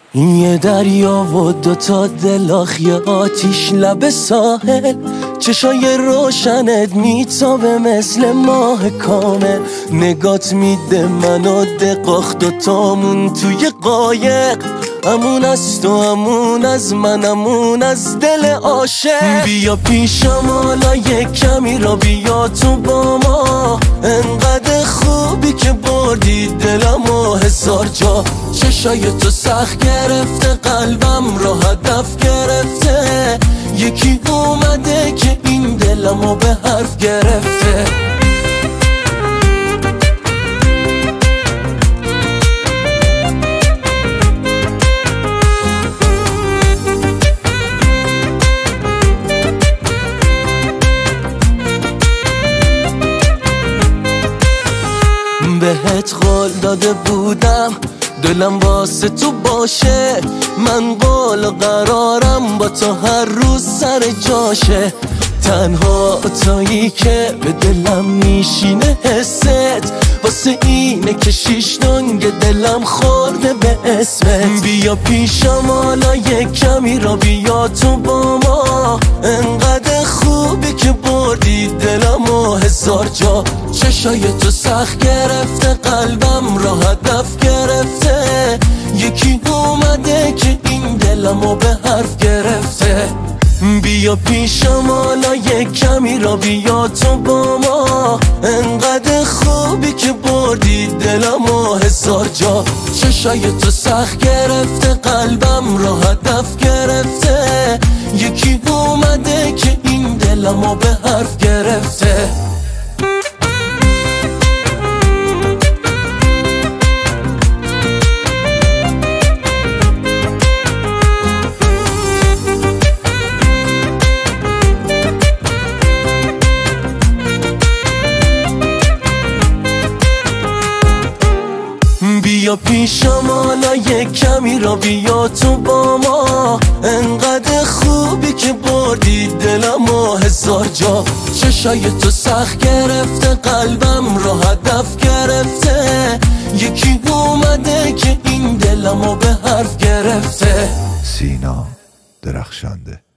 یه دریا و دوتا دلاخ، یه آتیش لب ساحل، چشای روشنت میتابه مثل ماه کامل. نگات میده منو دقاخ، دوتامون توی قایق، امون از تو، امون از من، امون از دل عاشق. بیا پیشم حالا یک کمی را بیا تو با ما، انقدر خوبی که بردی دلم و هزار جا. چشای تو سخت گرفته، قلبم را هدف گرفته، یکی اومده که این دلمو به حرف گرفته. بهت قول داده بودم دلم واسه تو باشه، من قول و قرارم با تو هر روز سر جاشه. تنها تویی که به دلم میشینه حست، واسه اینه که شیش دنگ دلم خورده به اسمت. بیا پیشم حالا یک کمی را بیا تو با ما، انقدر خوبی که بردی دلم و هزار جا. چشای تو سخت گرفته، قلبم را هدف گرفته، یکی اومده که این دلمو به حرف گرفته. بیا پیشم حالا یک کمی را بیا تو با ما، انقدر خوبی که بردی دلم و هزار جا. چشای تو سخت گرفته، قلبم را هدف گرفته، یکی اومده که این دلمو به حرف گرفته. بیا پیشم حالا یک کمی را بیا تو با ما، انقدر خوبی که بردی دلم و هزار جا. چشای تو سخت گرفته، قلبم را هدف گرفته، یکی اومده که این دلمو به حرف گرفته. سینا درخشنده.